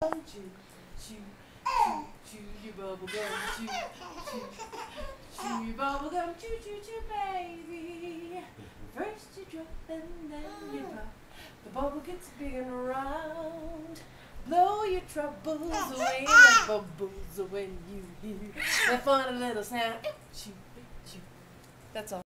Chew, chew, chew your bubble gum. Chew, chew, chew your bubble gum. Chew, chew, chew, baby. First you drop and then you pop. The bubble gets big and round. Blow your troubles away like bubbles when you hear that funny little sound. Chew, chew. That's all.